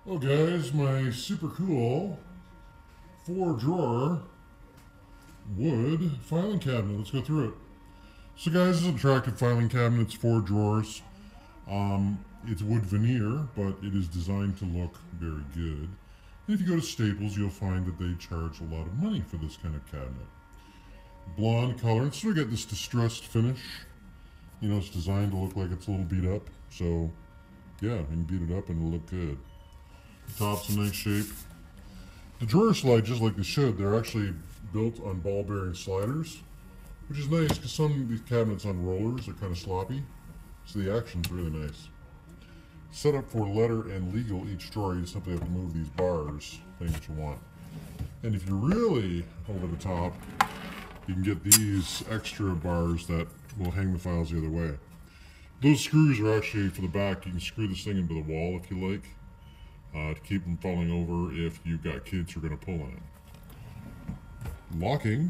Oh guys, my super cool 4-drawer wood filing cabinet. Let's go through it. So guys, this is an attractive filing cabinet. It's 4 drawers. It's wood veneer, but it is designed to look very good. And if you go to Staples, you'll find that they charge a lot of money for this kind of cabinet. Blonde color. It's still got this distressed finish. You know, it's designed to look like it's a little beat up. So, yeah, you can beat it up and it'll look good. Top's in nice shape. The drawers slide just like they should. They're actually built on ball bearing sliders, which is nice because some of these cabinets on rollers are kind of sloppy. So the action's really nice. Set up for letter and legal each drawer, you simply have to move these bars, depending what you want. And if you really over the top, you can get these extra bars that will hang the files the other way. Those screws are actually for the back. You can screw this thing into the wall if you like, to keep them falling over if you've got kids who are going to pull on it. Locking.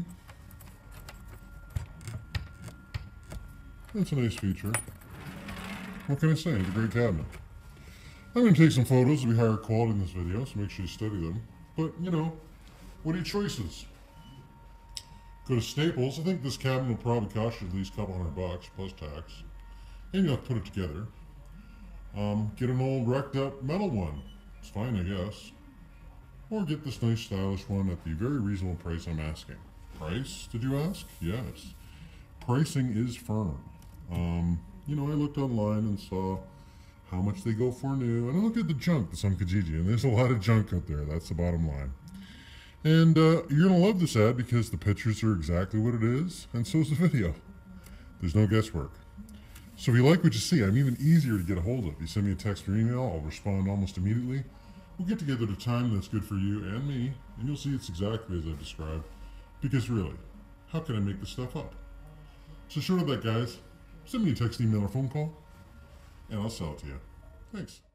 That's a nice feature. What can I say? It's a great cabinet. I'm going to take some photos to be higher quality in this video, so make sure you study them. But, you know, what are your choices? Go to Staples. I think this cabinet will probably cost you at least a couple $100 plus tax. And you'll have to put it together. Get an old wrecked up metal one. It's fine, I guess. Or get this nice stylish one at the very reasonable price I'm asking. Price, did you ask? Yes. Pricing is firm. You know, I looked online and saw how much they go for new, and I looked at the junk that's on Kijiji, and there's a lot of junk out there. That's the bottom line. And you're going to love this ad because the pictures are exactly what it is, and so is the video. There's no guesswork. So if you like what you see, I'm even easier to get a hold of. You send me a text or email, I'll respond almost immediately. We'll get together at a time that's good for you and me, and you'll see it's exactly as I've described. Because really, how can I make this stuff up? So short of that, guys. Send me a text, email, or phone call, and I'll sell it to you. Thanks.